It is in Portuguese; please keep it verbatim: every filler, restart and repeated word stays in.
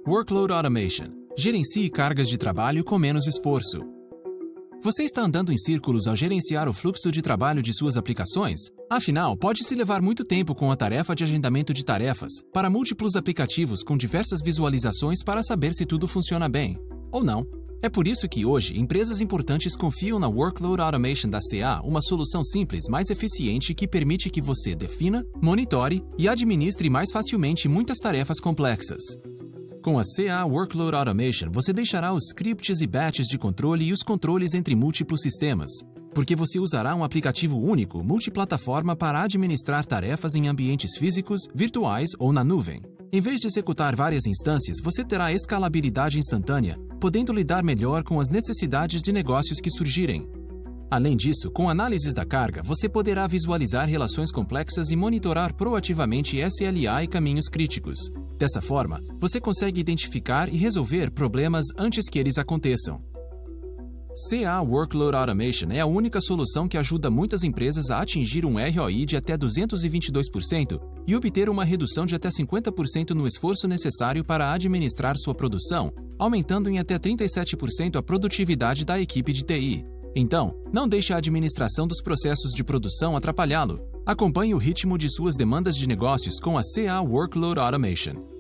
Workload Automation. Gerencie cargas de trabalho com menos esforço. Você está andando em círculos ao gerenciar o fluxo de trabalho de suas aplicações? Afinal, pode-se levar muito tempo com a tarefa de agendamento de tarefas para múltiplos aplicativos com diversas visualizações para saber se tudo funciona bem. Ou não. É por isso que hoje, empresas importantes confiam na Workload Automation da C A, uma solução simples, mais eficiente que permite que você defina, monitore e administre mais facilmente muitas tarefas complexas. Com a C A Workload Automation, você deixará os scripts e batches de controle e os controles entre múltiplos sistemas, porque você usará um aplicativo único, multiplataforma para administrar tarefas em ambientes físicos, virtuais ou na nuvem. Em vez de executar várias instâncias, você terá escalabilidade instantânea, podendo lidar melhor com as necessidades de negócios que surgirem. Além disso, com análises da carga, você poderá visualizar relações complexas e monitorar proativamente S L A e caminhos críticos. Dessa forma, você consegue identificar e resolver problemas antes que eles aconteçam. C A Workload Automation é a única solução que ajuda muitas empresas a atingir um R O I de até duzentos e vinte e dois por cento e obter uma redução de até cinquenta por cento no esforço necessário para administrar sua produção, aumentando em até trinta e sete por cento a produtividade da equipe de T I. Então, não deixe a administração dos processos de produção atrapalhá-lo. Acompanhe o ritmo de suas demandas de negócios com a C A Workload Automation.